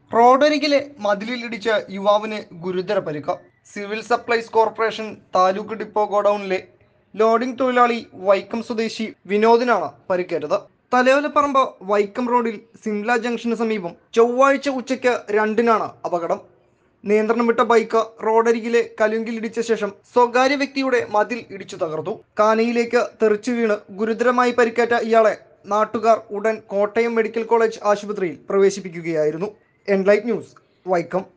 റോഡരികിലെ മതിലിലിടിച്ച യുവാവിന് ഗുരുതര പരിക്ക്. Civil supplies corporation taluk depot ഗോഡൌണിലെ ലോഡിംഗ് തൊഴിലാളി വൈക്കം സ്വദേശി വിനോദിനാണ് പരിക്കേറ്റത്. തലയോലപ്പറമ്പ് വൈക്കം റോഡിൽ സിംല ജംഗ്ഷന് സമീപം ചൊവ്വാഴ്ച ഉച്ചയ്ക്ക് 2-നാണ് അപകടം. നിയന്ത്രണം വിട്ട ബൈക്ക് റോഡരികിലെ കലുങ്കിലിടിച്ച ശേഷം സ്വകാര്യ വ്യക്തിയുടെ മതിൽ ഇടിച്ചു തകർത്തു. കാനയിലേക്ക് തെറിച്ചു വീണ് ഗുരുതരമായി പരിക്കേറ്റ ഇയാളെ നാട്ടുകാർ ഉടൻ കോട്ടയം മെഡിക്കൽ കോളേജ് ആശുപത്രിയിൽ പ്രവേശിപ്പിക്കുകയായിരുന്നു. Enlight news, Vaikom.